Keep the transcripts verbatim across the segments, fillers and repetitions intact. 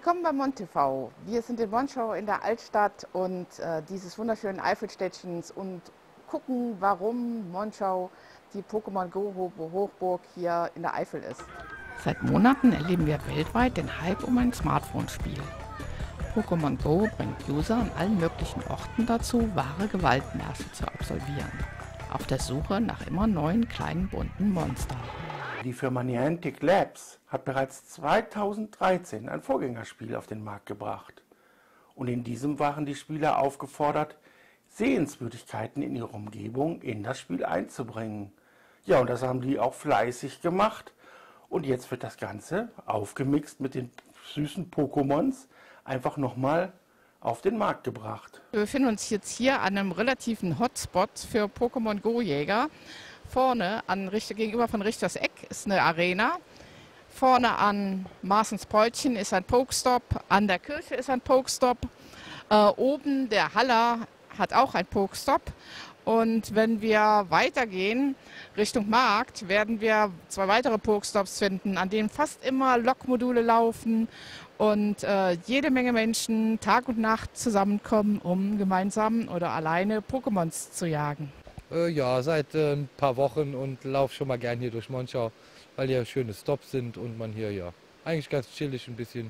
Willkommen bei MonTV. Wir sind in Monschau in der Altstadt und äh, dieses wunderschönen Eifelstädtchens und gucken, warum Monschau die Pokémon Go Hochburg hier in der Eifel ist. Seit Monaten erleben wir weltweit den Hype um ein Smartphone-Spiel. Pokémon Go bringt User an allen möglichen Orten dazu, wahre Gewaltmärsche zu absolvieren. Auf der Suche nach immer neuen kleinen bunten Monstern. Die Firma Niantic Labs hat bereits zweitausenddreizehn ein Vorgängerspiel auf den Markt gebracht. Und in diesem waren die Spieler aufgefordert, Sehenswürdigkeiten in ihrer Umgebung in das Spiel einzubringen. Ja, und das haben die auch fleißig gemacht. Und jetzt wird das Ganze aufgemixt mit den süßen Pokémons einfach nochmal auf den Markt gebracht. Wir befinden uns jetzt hier an einem relativen Hotspot für Pokémon Go Jäger. Vorne an Richter, gegenüber von Richters Eck ist eine Arena. Vorne an Maaßens Poltchen ist ein Pokestop. An der Kirche ist ein Pokestop. Äh, oben der Haller hat auch ein Pokestop. Und wenn wir weitergehen Richtung Markt, werden wir zwei weitere Pokestops finden, an denen fast immer Lokmodule laufen und äh, jede Menge Menschen Tag und Nacht zusammenkommen, um gemeinsam oder alleine Pokémons zu jagen. Äh, ja, seit äh, ein paar Wochen und laufe schon mal gern hier durch Monschau, weil hier schöne Stops sind und man hier ja eigentlich ganz chillig ein bisschen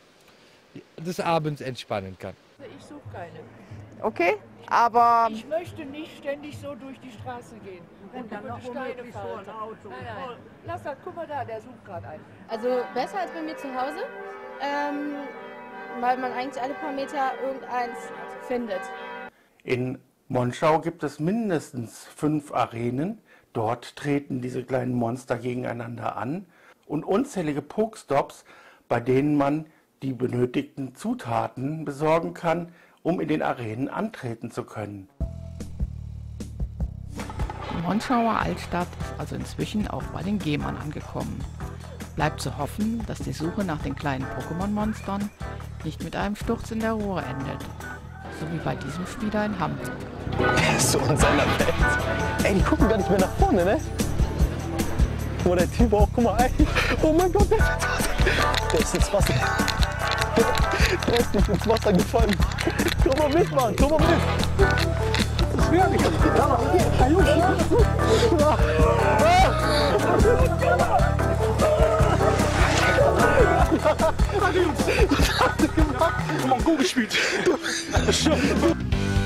des Abends entspannen kann. Ich suche keine. Okay, aber Ich möchte nicht ständig so durch die Straße gehen und über die Steine fahren. Nein, nein. Lass das, guck mal da, der sucht gerade einen. Also besser als bei mir zu Hause, ähm, weil man eigentlich alle paar Meter irgendeins findet. In Monschau gibt es mindestens fünf Arenen. Dort treten diese kleinen Monster gegeneinander an. Und unzählige Pokestops, bei denen man die benötigten Zutaten besorgen kann, um in den Arenen antreten zu können. die Monschauer Altstadt ist also inzwischen auch bei den Gamern angekommen. Bleibt zu hoffen, dass die Suche nach den kleinen Pokémon-Monstern nicht mit einem Sturz in der Ruhr endet. So wie bei diesem Spieler in Hamburg. So in seiner Welt. Ey, die gucken gar nicht mehr nach vorne, ne? Guck mal, der Typ auch, guck mal, ey. Oh mein Gott, der ist ins Wasser. Der ist ins Wasser. Der ist nicht ins Wasser gefallen. Komm mal mit, Mann, komm mal mit. Das ist schwierig. Ja, Mann, hier, da Jungs, ja. Was habt ihr gemacht? Pokémon Go gespielt.